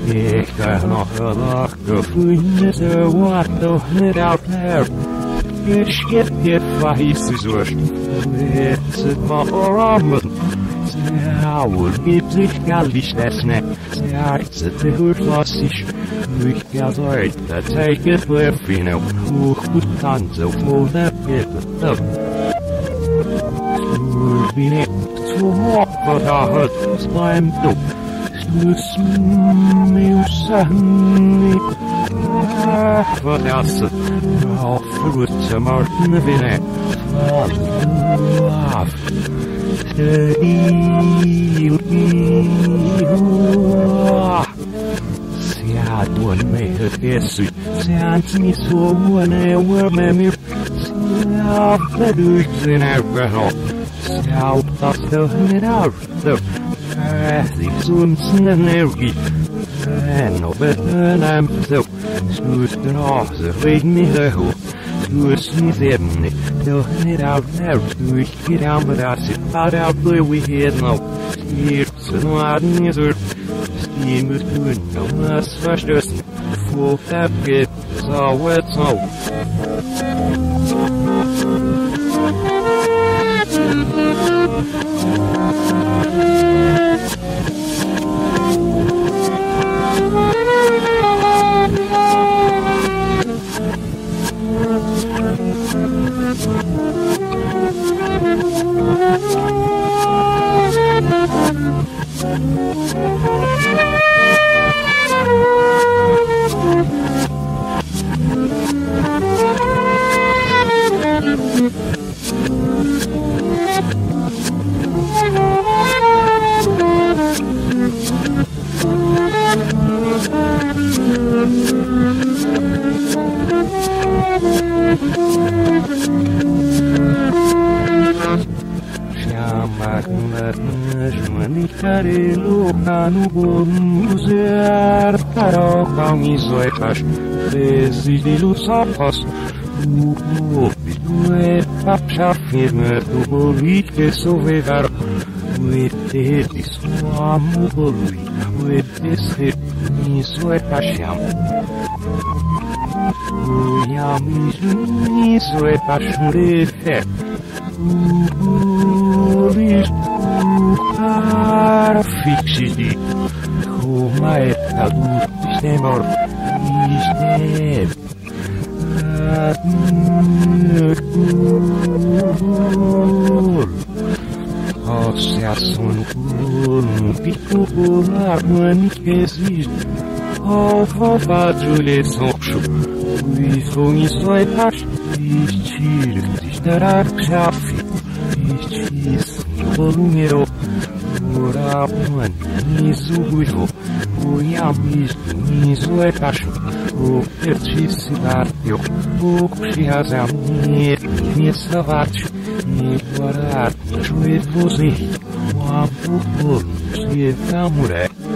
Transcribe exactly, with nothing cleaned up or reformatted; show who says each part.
Speaker 1: Ik ga nog lachen, vrienden, ze worden niet out there. Ik schip je vijs is worst, het zit maar oramen. Ze houden niet zich gallisch desne, ze hartze te hurtlassisch. Ik ga uit, dat take it weer fino, hoe goed kan zo voor de pitten. Stuur binnen, zo op wat daar het slijm toe. Musami wat is het? Nou, verwoed Martin winnen. Af. De ja, doen mee het is. Zijn ze niet zo moe weer met me. Ja, dat doe ik ze nou wel. Ja, dat is toch niet uit. Die zoemsen energie. En op het naam zo. Snoes de roze, weet niet hoe. Snoes niet even niet. Toch niet uit naar. Doe ik hier aan maar als je uit uit blij we hier nou. Hier zijn waarden is er. Die moet doen, nou als verstossen. Vol heb je, zo het zo. No museu para camisetas, vezes de luz após o ouvido é pacha firme do boli que sovegar o E T de sua amo boli, o E T se isso é paixão. O yami isso é paixão de fé. O boli para fixi como é adulto estemor estem associação no pico polar no que existe ao favor de soncho isso isso é parte estilo estará chafe isso no número Urapuan, nisso guivo, o yamis, nisso é cacho, o perticidade, o cuxiazam, e savate, e guardar, juiz você, o abu, e camuré.